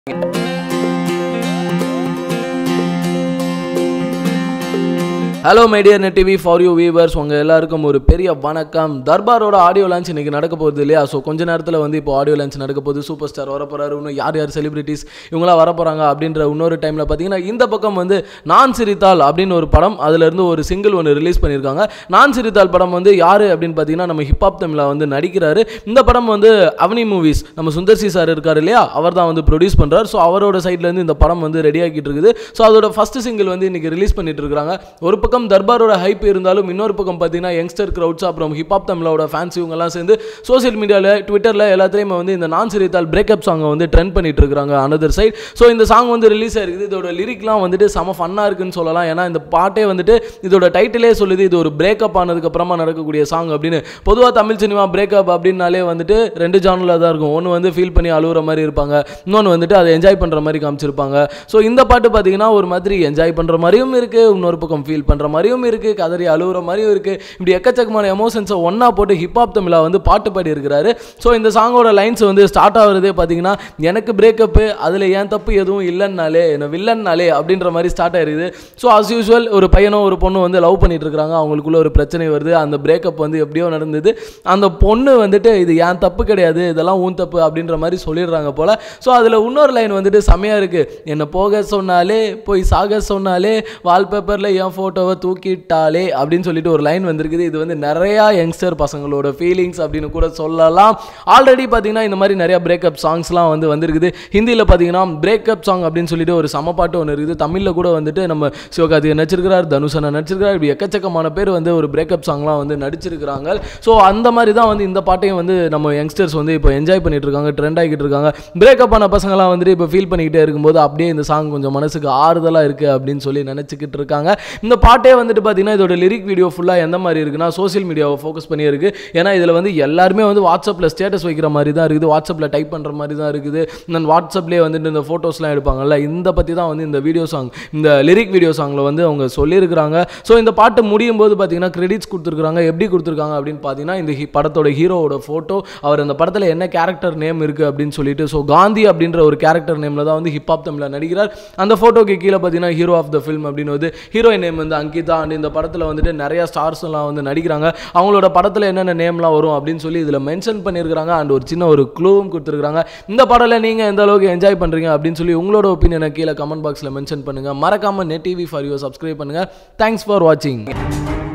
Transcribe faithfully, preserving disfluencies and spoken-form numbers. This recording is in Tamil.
Hello my dear Net T V for you viewers, உங்க எல்லாருக்கும் ஒரு பெரிய வணக்கம். தர்பாரோட ஆடியோ லான்ச் இன்னைக்கு நடக்க போகுது இல்லையா? ஸோ கொஞ்ச நேரத்தில் வந்து இப்போ ஆடியோ லான்ச் நடக்க போகுது. சூப்பர் ஸ்டார் வர போறாரு, இன்னும் யார் யார் செலிபிரிட்டிஸ் இவங்களாம் வர போறாங்க அப்படின்ற இன்னொரு டைமில் பார்த்தீங்கன்னா இந்த பக்கம் வந்து நான் சிரித்தால் அப்படின்னு ஒரு படம், அதுலேருந்து ஒரு சிங்கிள் ஒன்று ரிலீஸ் பண்ணியிருக்காங்க. நான் சிரித்தால் படம் வந்து யார் அப்படின்னு பார்த்தீங்கன்னா நம்ம ஹிப்ஹாப் தமிழில் வந்து நடிக்கிறாரு. இந்த படம் வந்து அவனி மூவிஸ் நம்ம சுந்தர்சி சார் இருக்கார் இல்லையா, அவர் தான் வந்து ப்ரொடியூஸ் பண்ணுறாரு. ஸோ அவரோட சைட்லேருந்து இந்த படம் வந்து ரெடி ஆகிட்டு இருக்குது. ஸோ அதோட ஃபர்ஸ்ட் சிங்கிள் வந்து இன்னைக்கு ரிலீஸ் பண்ணிட்டு இருக்காங்க. ஒரு பக்கம் தர்பாரோட ஹைப் இருந்தாலும் இன்னொரு பக்கம் பார்த்தீங்கன்னா யங்ஸ்டர் கிரவுட்ஸ் அப்புறம் ஹிப்ஹாப் தமிழோட ஃபேன்ஸ் இவங்கெல்லாம் சேர்ந்து சோசியல் மீடியாவில் ட்விட்டரில் எல்லாத்தையுமே வந்து இந்த நான் சிரித்தால் பிரேக்கப் சாங்கை வந்து ட்ரெண்ட் பண்ணிட்டு இருக்காங்க அனதர் சைட். ஸோ இந்த சாங் வந்து ரிலீஸ் ஆயிருக்குது. இதோட லிரிக்லாம் வந்துட்டு செம ஃபன்னாக இருக்குன்னு சொல்லலாம். ஏன்னா இந்த பாட்டே வந்துட்டு இதோட டைட்டிலே சொல்லுது இது ஒரு பிரேக்கப் ஆனதுக்கு அப்புறமா நடக்கக்கூடிய சாங் அப்படின்னு. பொதுவாக தமிழ் சினிமா பிரேக்கப் அப்படின்னாலே வந்துட்டு ரெண்டு ஜானரில் தான் இருக்கும். ஒன்று வந்து ஃபீல் பண்ணி அழுகிற மாதிரி இருப்பாங்க, இன்னொன்று வந்துட்டு அதை என்ஜாய் பண்ணுற மாதிரி காமிச்சிருப்பாங்க. ஸோ இந்த பாட்டு பார்த்தீங்கன்னா ஒரு மாதிரி என்ஜாய் பண்ணுற மாதிரியும் இருக்குது, இன்னொரு பக்கம் ஃபீல் பண்ணுற மாதிரியும் இருக்குது, கதறி அழுகிற மாதிரியும் இருக்குது. இப்படி எக்கச்சக்கமான எமோஷன்ஸை ஒன்றா போட்டு ஹிப்ஹாப் தமிழா வந்து பாட்டு பாடி இருக்கிறாரு. ஸோ இந்த சாங்கோட லைன்ஸ் வந்து ஸ்டார்ட் ஆகுறதே பார்த்தீங்கன்னா எனக்கு பிரேக்கப்பு அதில் ஏன் தப்பு எதுவும் இல்லைன்னாலே என்ன வில்லன்னாலே அப்படின்ற மாதிரி ஸ்டார்ட் ஆயிருக்குது. ஸோ அஸ் யூஸ்வல் ஒரு பையனும் ஒரு பொண்ணு வந்து லவ் பண்ணிட்டு இருக்காங்க, அவங்களுக்குள்ள ஒரு பிரச்சனை வருது, அந்த பிரேக்கப் வந்து எப்படியோ நடந்தது. அந்த பொண்ணு வந்துட்டு இது ஏன் தப்பு கிடையாது, இதெல்லாம் ஊன் தப்பு அப்படின்ற மாதிரி சொல்லிடுறாங்க போல. ஸோ அதில் இன்னொரு லைன் வந்துட்டு செம்மையாக இருக்குது. என்னை போக சொன்னாலே போய் சாக சொன்னாலே வால்பேப்பரில் என் ஃபோட்டோவை தூக்கிட்டாலே அப்படின்னு சொல்லிட்டு ஒரு லைன் வந்திருக்குது. இது வந்து நிறையா யங்ஸ்டர் பசங்களோட ஃபீலிங்ஸ் அப்படின்னு கூட சொல்லலாம். ஆல்ரெடி பார்த்தீங்கன்னா இந்த மாதிரி நிறையா பிரேக்கப் சாங்ஸ்லாம் வந்து வந்திருக்குது. ஹிந்தியில் பார்த்தீங்கன்னா பிரேக்கப் சாங் அப்படின்னு சொல்லிட்டு ஒரு சம பாட்டு ஒன்று இருக்குது. தமிழில் கூட வந்துட்டு நம்ம சிவகார்த்திகேயன் நடிச்சிருக்கிறார், தனுஷனா நடிச்சிருக்கிறார், இப்படி எக்கச்சக்கமான பேர் வந்து ஒரு பிரேக்கப் சாங்லாம் வந்து நடிச்சிருக்கிறாங்க. ஸோ அந்த மாதிரி தான் வந்து இந்த பாட்டையும் வந்து நம்ம யங்ஸ்டர்ஸ் வந்து இப்போ என்ஜாய் பண்ணிட்டு இருக்காங்க, ட்ரெண்ட் ஆகிட்டு இருக்காங்க. பிரேக்கப் ஆன பசங்களாம் வந்துட்டு இப்போ ஃபீல் பண்ணிக்கிட்டே இருக்கும்போது அப்படியே இந்த சாங் கொஞ்சம் மனசுக்கு ஆறுதலாக இருக்குது அப்படின்னு சொல்லி நினச்சிக்கிட்டு இருக்காங்க. இந்த பாட்டே வந்துட்டு பார்த்தீங்கன்னா இதோட லிரிக் வீடியோ ஃபுல்லாக எந்த மாதிரி இருக்குன்னா சோசியல் மீடியாவை ஃபோக்கஸ் பண்ணி இருக்குது. ஏன்னா இதில் வந்து எல்லாருமே வந்து வாட்ஸ்அப்பில் ஸ்டேட்டஸ் வைக்கிற மாதிரி தான் இருக்குது, வாட்ஸ்அப்பில் டைப் பண்ணுற மாதிரி தான் இருக்குது. நான் வாட்ஸ்அப்லேயே வந்துட்டு இந்த ஃபோட்டோஸ்லாம் எடுப்பாங்கல்ல, இந்த பற்றி தான் வந்து இந்த வீடியோ சாங் இந்த லிரிக் வீடியோ சாங்கில் வந்து அவங்க சொல்லியிருக்கிறாங்க. ஸோ இந்த பாட்டு முடியும் போது பார்த்தீங்கன்னா கிரெடிட்ஸ் கொடுத்துருக்காங்க. எப்படி கொடுத்துருக்காங்க அப்படின்னு பார்த்தீங்கன்னா இந்த படத்தோட ஹீரோவோட ஃபோட்டோ, அவர் அந்த படத்தில் என்ன கேரக்டர் நேம் இருக்குது அப்படின்னு சொல்லிட்டு, ஸோ காந்தி அப்படின்ற ஒரு கேரக்டர் நேமில் தான் வந்து ஹிப்ஹாப் தமிழில் நடிக்கிறார். அந்த ஃபோட்டோக்கு கீழே பார்த்தீங்கன்னா ஹீரோ ஆஃப் த ஃபில்ம் அப்படின்னு வந்து ஹீரோயின் நேம் வந்து அங்கிதா. அண்ட் இந்த படத்தில் வந்துட்டு நிறைய ஸ்டார்ஸ் எல்லாம் வந்து நடிக்கிறாங்க. அவங்களோட படத்தில் என்னென்ன நேம்லாம் வரும் அப்படின்னு சொல்லி இதில் மென்ஷன் பண்ணியிருக்கிறாங்க. அண்ட் ஒரு சின்ன ஒரு க்ளூவும் கொடுத்துருக்காங்க. இந்த படத்தை நீங்கள் எந்த அளவுக்கு என்ஜாய் பண்ணுறீங்க அப்படின்னு சொல்லி உங்களோட ஒப்பீனியனை கீழே கமெண்ட் பாக்ஸில் மென்ஷன் பண்ணுங்கள். மறக்காமல் net TV for you subscribe பண்ணுங்கள். தேங்க்ஸ் ஃபார் வாட்சிங்.